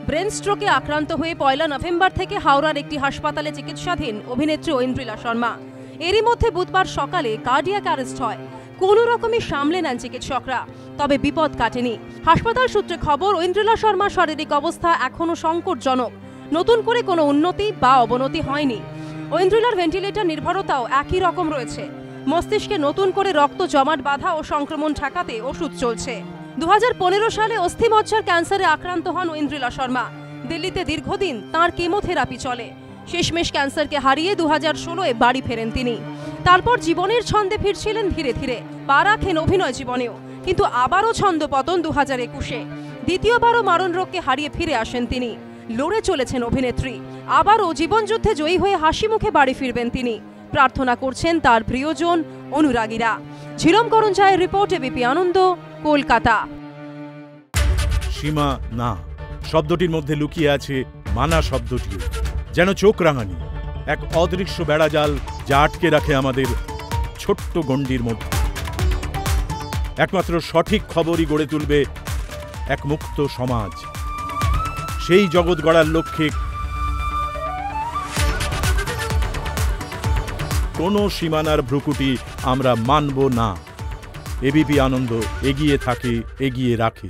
Brain স্ট্রোকে আক্রান্ত হয়ে 1 November থেকে হাওড়ার একটি হাসপাতালে চিকিৎসাধীন অভিনেত্রী ঐন্দ্রিলা শর্মা। এরই মধ্যে বুধবার সকালে কার্ডিয়াক অ্যারেস্ট হয়। কোনো রকমই সামলে নেন চিকিৎসকরা, তবে বিপদ কাটেনি। হাসপাতাল সূত্রে খবর, ঐন্দ্রিলা শর্মার শারীরিক অবস্থা এখনও সংকটজনক। নতুন করে কোনো উন্নতি বা অবনতি হয়নি। ঐন্দ্রিলার ভেন্টিলেটর নির্ভরতাও একই রকম রয়েছে। মস্তিষ্কে নতুন করে রক্ত জমাট বাঁধা ও সংক্রমণ ঠেকাতে ওষুধ চলছে। 2015 সালে অস্থিমজ্জার ক্যান্সারে আক্রান্ত হন ঐন্দ্রিলা শর্মা। দিল্লিতে দীর্ঘদিন তাঁর কেমোথেরাপি চলে। শেষমেশ ক্যান্সারকে হারিয়ে 2016-এ বাড়ি ফেরেন তিনি। তারপর জীবনের ছন্দে ফিরছিলেন ধীরে ধীরে। পা রাখেন অভিনয় জীবনেও, কিন্তু আবারও ছন্দপতন 2021-এ। দ্বিতীয়বারও মারণ রোগকে হারিয়ে ফিরে আসেন তিনি। লড়ে চলেছেন অভিনেত্রী। আবারও জীবনযুদ্ধে জয়ী হয়ে হাসি মুখে বাড়ি ফিরবেন তিনি। প্রার্থনা করছেন তার প্রিয়জন, অনুরাগীরা। ঝিরম করঞ্জায়ের রিপোর্ট, এবিপি আনন্দ, কলকাতা। সীমা না শব্দটির মধ্যে লুকিয়ে আছে মানা শব্দটিও, যেন চোখ রাঙানি এক অদৃশ্য বেড়াজাল যা আটকে রাখে আমাদের ছোট্ট গণ্ডির মধ্যে। একমাত্র সঠিক খবরই গড়ে তুলবে এক মুক্ত সমাজ। সেই জগৎ গড়ার লক্ষ্যে কোনো সীমানার ভ্রুকুটি আমরা মানব না। এবিপি আনন্দ এগিয়ে থাকে, এগিয়ে রাখে।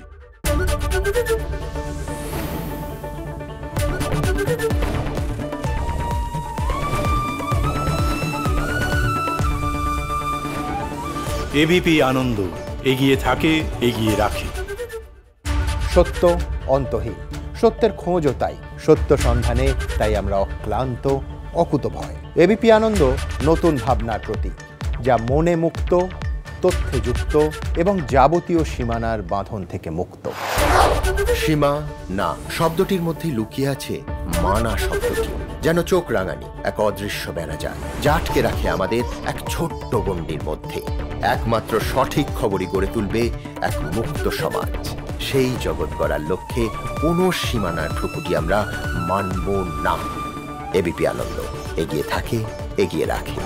এবিপি আনন্দ এগিয়ে থাকে, এগিয়ে রাখে। সত্য অন্তহীন, সত্যের খোঁজও তাই। সত্য সন্ধানে তাই আমরা অক্লান্ত, অকুতভয়। এবিপি আনন্দ নতুন ভাবনার প্রতীক, যা মনে মুক্ত, তথ্যে যুক্ত এবং যাবতীয় সীমানার বাঁধন থেকে মুক্ত। সীমা না শব্দটির মধ্যে লুকিয়ে আছে মানা শব্দটি, যেন চোখ রাঙানি এক অদৃশ্য বেড়াজাল যা আটকে রাখে আমাদের এক ছোট্ট গণ্ডির মধ্যে। একমাত্র সঠিক খবরই গড়ে তুলবে এক মুক্ত সমাজ। সেই জগৎ গড়ার লক্ষ্যে কোনো সীমানার ভ্রুকুটি আমরা মানব না। এবিপি আনন্দ এগিয়ে থাকে, এগিয়ে রাখে।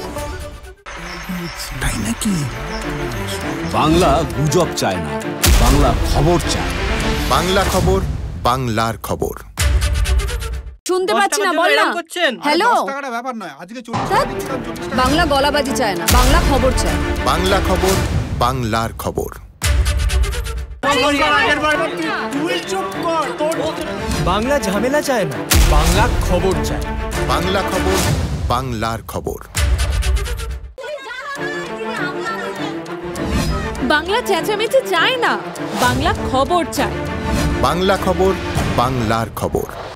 তাই নাকি? বাংলা গুজব চায় না, বাংলা খবর চায়। বাংলা খবর, বাংলার খবর। শুনতে পাচ্ছি না, বল না। হ্যালো, ব্যাপার নয়, আজকে বাংলা গলাবাজি চায় না, বাংলা খবর চায়। বাংলা খবর, বাংলার খবর। বাংলা ঝামেলা চায় না, বাংলা খবর চায়। বাংলা খবর, বাংলার খবর। বাংলা চেঁচামেচি চায় না, বাংলা খবর চায়। বাংলা খবর, বাংলার খবর।